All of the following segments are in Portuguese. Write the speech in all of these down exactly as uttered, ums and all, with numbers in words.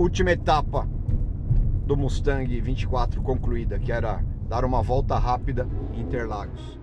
Última etapa do Mustang vinte e quatro concluída, que era dar uma volta rápida em Interlagos.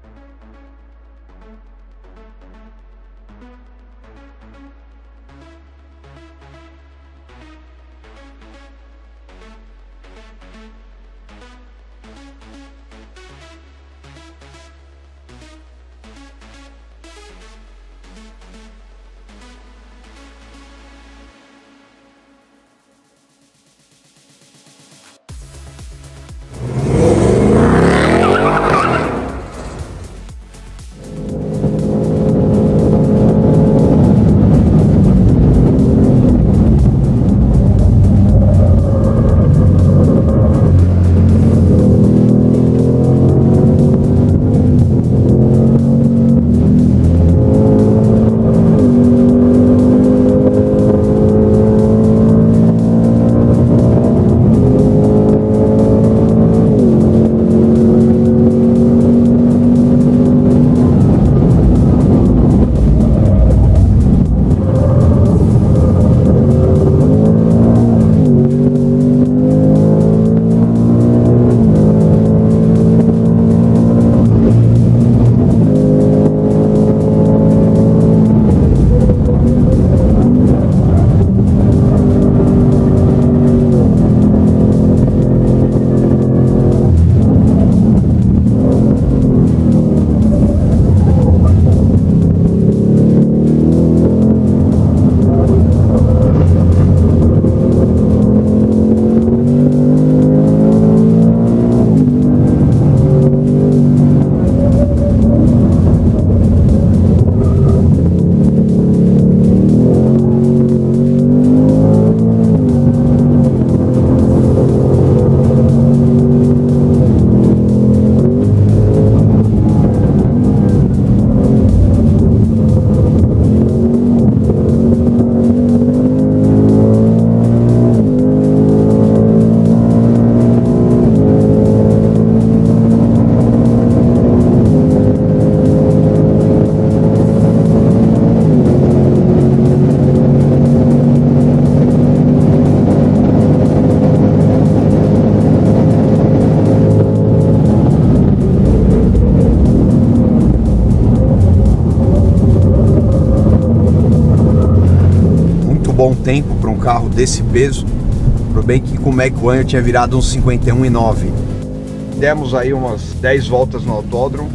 Bom tempo para um carro desse peso. Pro bem que com o Mac One eu tinha virado uns cinquenta e um e nove. Demos aí umas dez voltas no autódromo,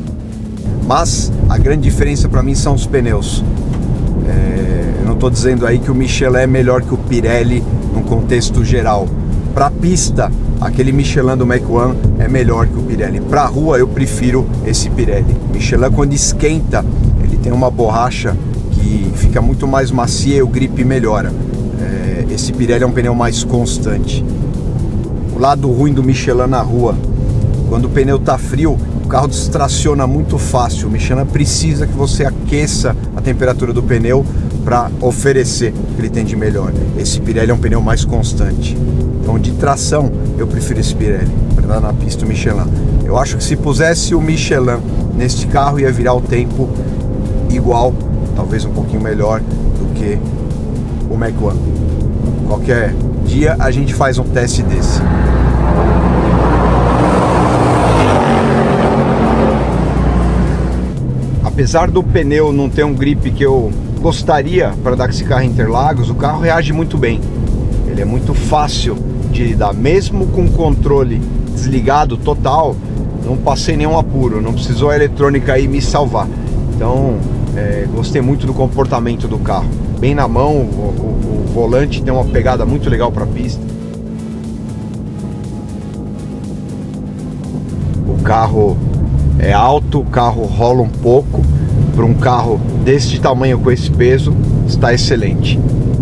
mas a grande diferença para mim são os pneus. É, eu não estou dizendo aí que o Michelin é melhor que o Pirelli num contexto geral. Para pista, aquele Michelin do Mac One é melhor que o Pirelli. Para rua eu prefiro esse Pirelli. Michelin, quando esquenta, ele tem uma borracha que fica muito mais macia e o grip melhora. É, esse Pirelli é um pneu mais constante. O lado ruim do Michelin na rua, quando o pneu está frio, o carro distraciona muito fácil. O Michelin precisa que você aqueça a temperatura do pneu para oferecer o que ele tem de melhor. Esse Pirelli é um pneu mais constante. Então, de tração, eu prefiro esse Pirelli para dar na pista o Michelin. Eu acho que se pusesse o Michelin neste carro, ia virar o tempo igual, talvez um pouquinho melhor do que o Mac One. Qualquer dia a gente faz um teste desse. Apesar do pneu não ter um grip que eu gostaria para dar com esse carro em Interlagos, o carro reage muito bem. Ele é muito fácil de lidar, mesmo com o controle desligado total. Não passei nenhum apuro, não precisou a eletrônica aí me salvar. Então, é, gostei muito do comportamento do carro. Bem na mão, o, o, o volante tem uma pegada muito legal para a pista. O carro é alto, o carro rola um pouco. Para um carro deste tamanho com esse peso, está excelente.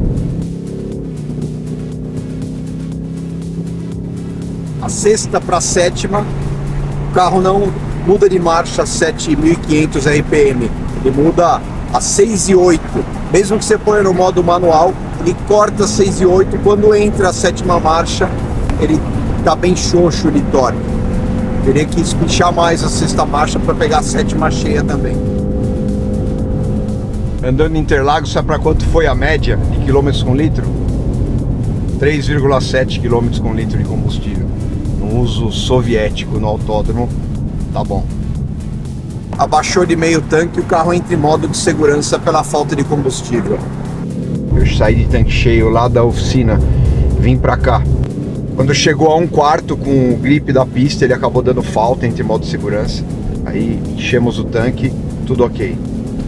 A sexta para a sétima, o carro não muda de marcha a sete mil e quinhentos R P M, ele muda a seis e oito. Mesmo que você ponha no modo manual, ele corta seis e oito. Quando entra a sétima marcha, ele tá bem xoxo de torque. Teria que espichar mais a sexta marcha para pegar a sétima cheia também. Andando em Interlagos, sabe para quanto foi a média de quilômetros com litro? três vírgula sete quilômetros com litro de combustível. No uso soviético no autódromo, tá bom. Abaixou de meio tanque, o carro entra em modo de segurança pela falta de combustível. Eu saí de tanque cheio lá da oficina, vim pra cá. Quando chegou a um quarto com o grip da pista, ele acabou dando falta, entre modo de segurança. Aí enchemos o tanque, tudo ok.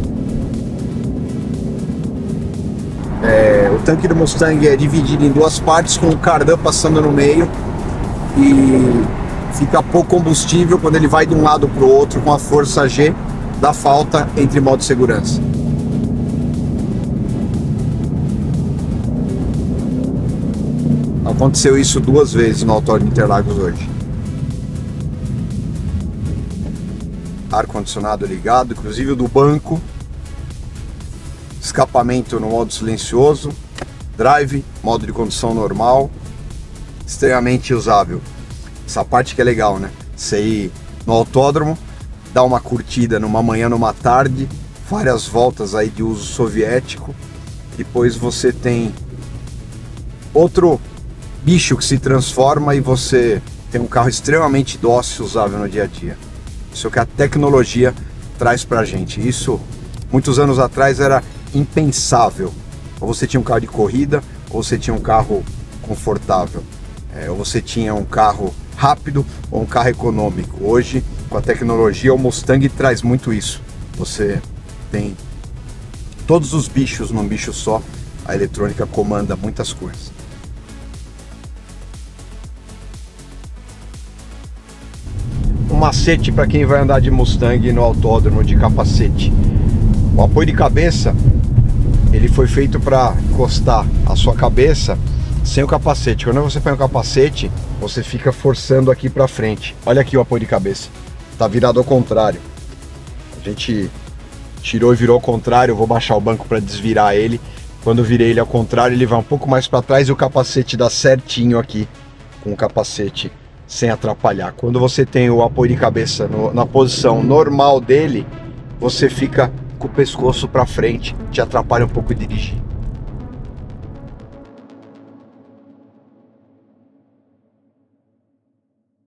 É, o tanque do Mustang é dividido em duas partes, com o cardan passando no meio, e fica pouco combustível quando ele vai de um lado para o outro com a força G, dá falta, entre modo de segurança. Aconteceu isso duas vezes no Autódromo Interlagos hoje. Ar-condicionado ligado, inclusive o do banco. Escapamento no modo silencioso. Drive, modo de condução normal. Extremamente usável. Essa parte que é legal, né? Você ir no autódromo, dar uma curtida numa manhã, numa tarde, várias voltas aí de uso soviético. Depois você tem outro bicho que se transforma e você tem um carro extremamente dócil, usável no dia a dia. Isso é o que a tecnologia traz pra gente. Isso, muitos anos atrás, era impensável. Ou você tinha um carro de corrida, ou você tinha um carro confortável. É, ou você tinha um carro rápido, ou um carro econômico. Hoje, com a tecnologia, o Mustang traz muito isso. Você tem todos os bichos num bicho só. A eletrônica comanda muitas coisas. Um macete para quem vai andar de Mustang no autódromo de capacete. O apoio de cabeça, ele foi feito para encostar a sua cabeça sem o capacete. Quando você põe o capacete, você fica forçando aqui para frente. Olha aqui o apoio de cabeça, tá virado ao contrário. A gente tirou e virou ao contrário. Eu vou baixar o banco para desvirar ele. Quando eu virei ele ao contrário, ele vai um pouco mais para trás e o capacete dá certinho aqui com o capacete, sem atrapalhar. Quando você tem o apoio de cabeça no, na posição normal dele, você fica com o pescoço para frente, te atrapalha um pouco dirigir.